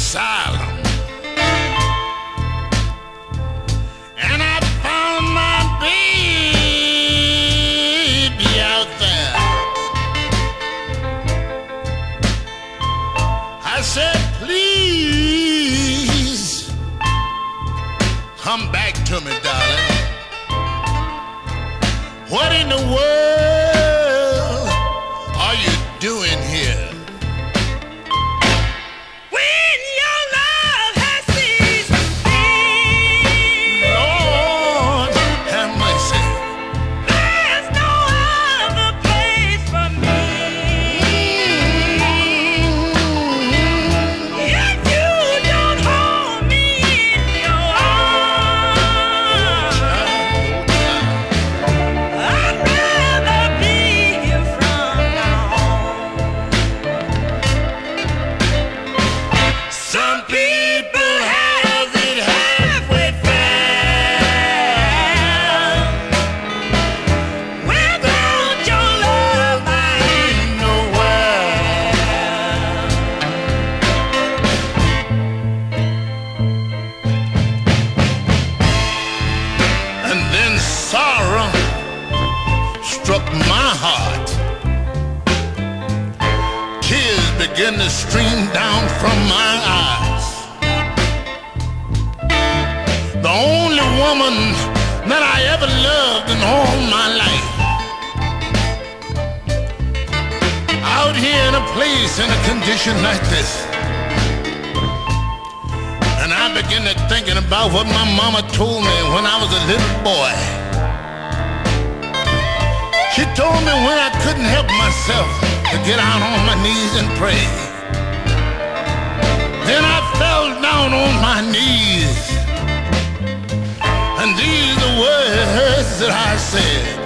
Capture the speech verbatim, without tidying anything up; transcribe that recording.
asylum. And I found my baby out there. I said, please come back to me, darling. What in the world are you doing here? When your love has ceased me, Lord, have mercy. there's no other place for me. If you don't hold me in your arms, I'd rather be here from now on. Some people have it halfway found. Without your love, I ain't nowhere. And then sorrow struck my heart. Tears began to stream down from my eyes. The only woman that I ever loved in all my life, out here in a place in a condition like this. And I began to thinking about what my mama told me when I was a little boy. She told me when I couldn't help myself to get out on my knees and pray. Then I fell down on my knees, and these are the words that I said.